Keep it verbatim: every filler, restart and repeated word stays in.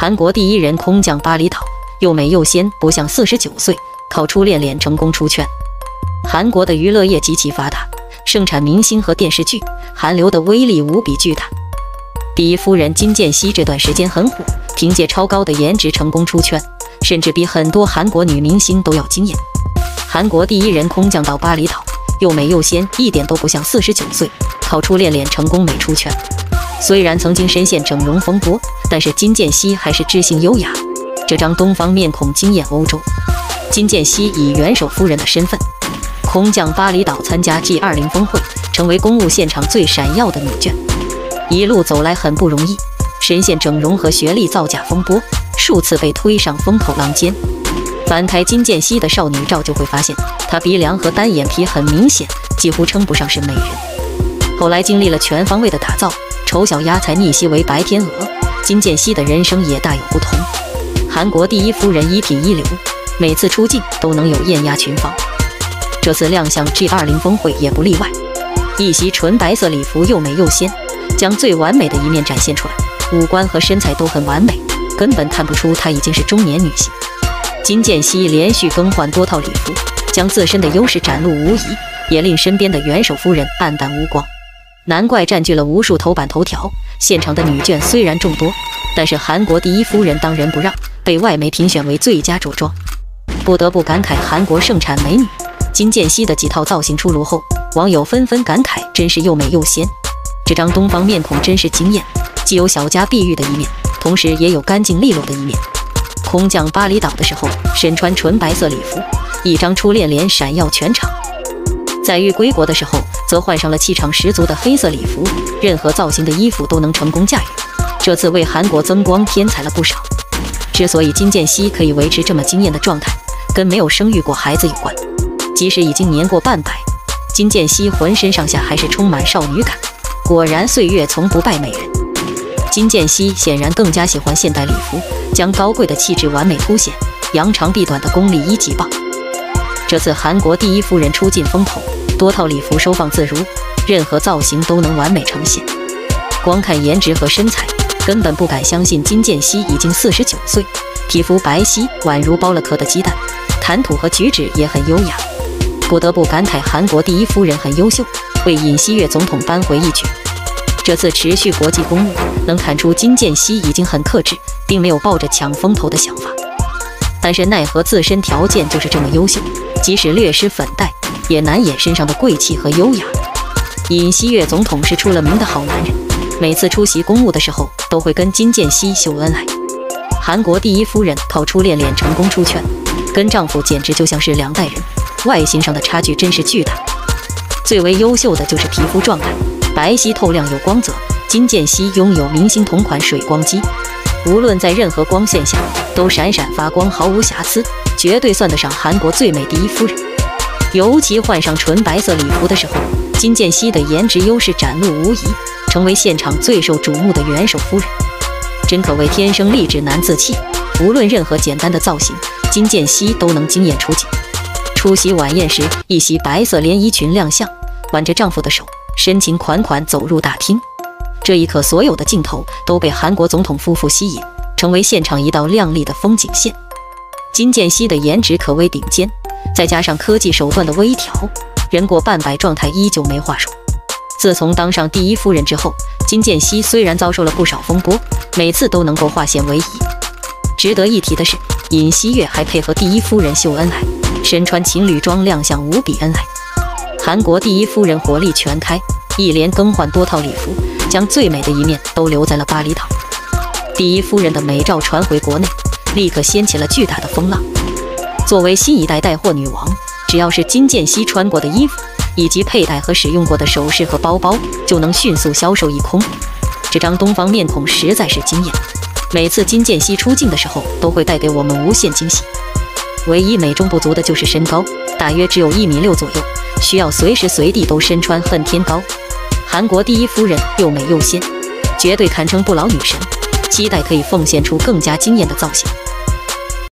韩国第一人空降巴厘岛，又美又仙，不像四十九岁，靠初恋脸成功出圈。韩国的娱乐业极其发达，盛产明星和电视剧，韩流的威力无比巨大。第一夫人金建熙这段时间很火，凭借超高的颜值成功出圈，甚至比很多韩国女明星都要惊艳。韩国第一人空降到巴厘岛，又美又仙，一点都不像四十九岁，靠初恋脸成功美出圈。虽然曾经深陷整容风波，但是金建熙还是知性优雅，这张东方面孔惊艳欧洲。金建熙以元首夫人的身份空降巴厘岛参加 G 二十 峰会，成为公务现场最闪耀的女眷。一路走来很不容易，深陷整容和学历造假风波，数次被推上风口浪尖。翻开金建熙的少女照就会发现，她鼻梁和单眼皮很明显，几乎称不上是美人。后来经历了全方位的打造，丑小鸭才逆袭为白天鹅，金建熙的人生也大有不同。韩国第一夫人一品一流，每次出镜都能有艳压群芳。这次亮相 G 二十 峰会也不例外，一袭纯白色礼服又美又仙，将最完美的一面展现出来，五官和身材都很完美，根本看不出她已经是中年女性。金建熙连续更换多套礼服，将自身的优势展露无遗，也令身边的元首夫人黯淡无光。难怪占据了无数头版头条。现场的女眷虽然众多，但是韩国第一夫人当仁不让，被外媒评选为最佳着装。不得不感慨韩国盛产美女。金建熙的几套造型出炉后，网友纷纷感慨真是又美又仙。这张东方面孔真是惊艳，既有小家碧玉的一面，同时也有干净利落的一面。空降巴厘岛的时候，身穿纯白色礼服，一张初恋脸闪耀全场。在遇归国的时候，则换上了气场十足的黑色礼服，任何造型的衣服都能成功驾驭。这次为韩国增光添彩了不少。之所以金建熙可以维持这么惊艳的状态，跟没有生育过孩子有关。即使已经年过半百，金建熙浑身上下还是充满少女感。果然岁月从不败美人。金建熙显然更加喜欢现代礼服，将高贵的气质完美凸显，扬长避短的功力一级棒。这次韩国第一夫人出尽风头，多套礼服收放自如，任何造型都能完美呈现。光看颜值和身材，根本不敢相信金建熙已经四十九岁，皮肤白皙，宛如剥了壳的鸡蛋，谈吐和举止也很优雅。不得不感慨韩国第一夫人很优秀，为尹锡悦总统扳回一局。这次持续国际公务，能看出金建熙已经很克制，并没有抱着抢风头的想法。但是奈何自身条件就是这么优秀，即使略施粉黛，也难掩身上的贵气和优雅。尹锡悦总统是出了名的好男人，每次出席公务的时候，都会跟金建熙秀恩爱。韩国第一夫人靠初恋脸成功出圈，跟丈夫简直就像是两代人，外形上的差距真是巨大。最为优秀的就是皮肤状态，白皙透亮有光泽。金建熙拥有明星同款水光肌，无论在任何光线下都闪闪发光，毫无瑕疵，绝对算得上韩国最美第一夫人。尤其换上纯白色礼服的时候，金建熙的颜值优势展露无遗，成为现场最受瞩目的元首夫人。真可谓天生丽质难自弃，无论任何简单的造型，金建熙都能惊艳出镜。出席晚宴时，一袭白色连衣裙亮相，挽着丈夫的手，深情款款走入大厅。这一刻，所有的镜头都被韩国总统夫妇吸引，成为现场一道亮丽的风景线。金建熙的颜值可谓顶尖，再加上科技手段的微调，人过半百状态依旧没话说。自从当上第一夫人之后，金建熙虽然遭受了不少风波，每次都能够化险为夷。值得一提的是，尹锡悦还配合第一夫人秀恩爱，身穿情侣装亮相，无比恩爱。韩国第一夫人火力全开，一连更换多套礼服，将最美的一面都留在了巴厘岛。第一夫人的美照传回国内，立刻掀起了巨大的风浪。作为新一代带货女王，只要是金建熙穿过的衣服，以及佩戴和使用过的首饰和包包，就能迅速销售一空。这张东方面孔实在是惊艳，每次金建熙出镜的时候，都会带给我们无限惊喜。唯一美中不足的就是身高，大约只有一米六左右，需要随时随地都身穿恨天高。韩国第一夫人又美又仙，绝对堪称不老女神，期待可以奉献出更加惊艳的造型。